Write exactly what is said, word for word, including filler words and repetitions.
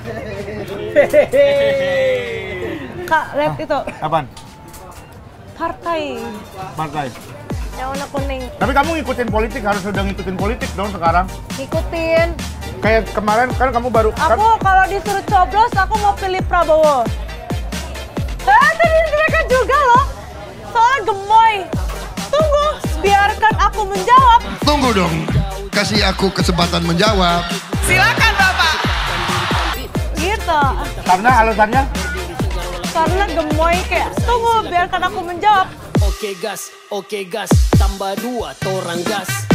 Kak, lihat itu. Apaan? Partai. Partai. Yang warna kuning. Tapi kamu ngikutin politik, harus udah ngikutin politik dong sekarang. Ngikutin. Kayak kemarin kan kamu baru... Aku kan, kalau disuruh coblos, aku mau pilih Prabowo. Eh, tadi mereka juga loh. Soalnya gemoy. Tunggu, biarkan aku menjawab. Tunggu dong, kasih aku kesempatan menjawab. Silakan Bapak. Gitu. Karena alasannya? Karena gemoy kayak, tunggu, biarkan aku menjawab. Oke gas, oke gas, tambah dua torang gas.